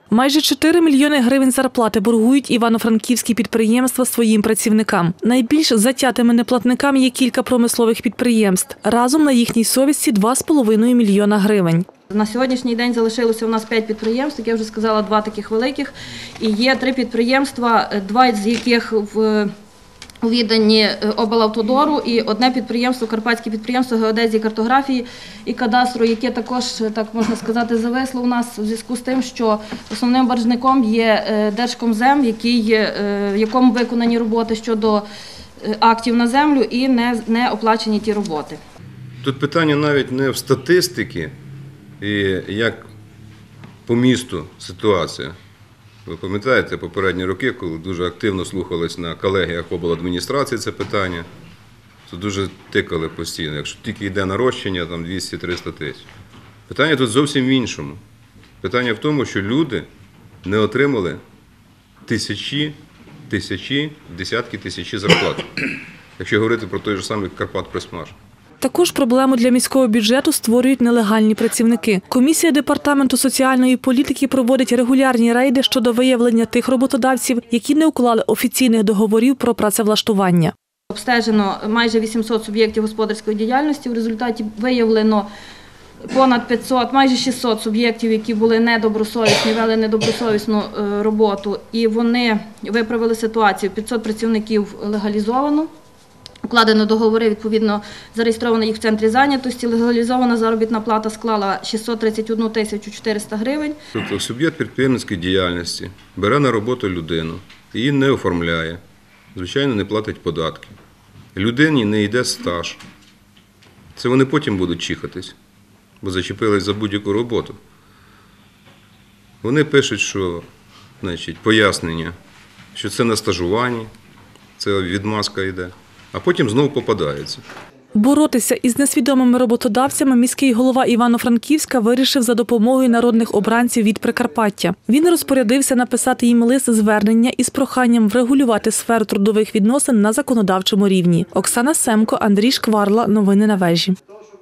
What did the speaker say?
Майже 4 мільйони гривень зарплати боргують івано-франківські підприємства своїм працівникам. Найбільш затятими неплатниками є кілька промислових підприємств. Разом на їхній совісті 2,5 мільйона гривень. На сьогоднішній день залишилося у нас 5 підприємств, як я вже сказала, 2 таких великих. І є 3 підприємства, 2 з яких у відданні облавтодору і одне підприємство, карпатське підприємство геодезії, картографії і кадастру, яке також, так можна сказати, зависло у нас у зв'язку з тим, що основним боржником є Держкомзем, в якому виконані роботи щодо актів на землю і не оплачені ті роботи. Тут питання навіть не в статистиці і як по місту ситуація. Ви пам'ятаєте попередні роки, коли дуже активно слухались на колегіях обладміністрації це питання, то дуже тикали постійно, якщо тільки йде нарощення, там 200-300 тисяч. Питання тут зовсім в іншому. Питання в тому, що люди не отримали тисячі, десятки тисяч зарплат. Якщо говорити про той же самий Карпатспецмаш. Також проблему для міського бюджету створюють нелегальні працівники. Комісія Департаменту соціальної політики проводить регулярні рейди щодо виявлення тих роботодавців, які не уклали офіційних договорів про працевлаштування. Обстежено майже 800 суб'єктів господарської діяльності. В результаті виявлено понад 500, майже 600 суб'єктів, які були недобросовісні, вели недобросовісну роботу. І вони виправили ситуацію. 500 працівників легалізовано. Укладено договори, відповідно, зареєстровано їх в центрі зайнятості. Легалізована заробітна плата склала 631 тисячу 400 гривень. Тобто суб'єкт підприємницької діяльності бере на роботу людину, її не оформляє, звичайно, не платить податки. Людині не йде стаж. Це вони потім будуть чихатись, бо зачепились за будь-яку роботу. Вони пишуть, що, пояснення, що це на стажуванні, це відмазка йде. А потім знову попадається. Боротися із несвідомими роботодавцями міський голова Івано-Франківська вирішив за допомогою народних обранців від Прикарпаття. Він розпорядився написати їм лист-звернення із проханням врегулювати сферу трудових відносин на законодавчому рівні. Оксана Семко, Андрій Шкварла. Новини на вежі.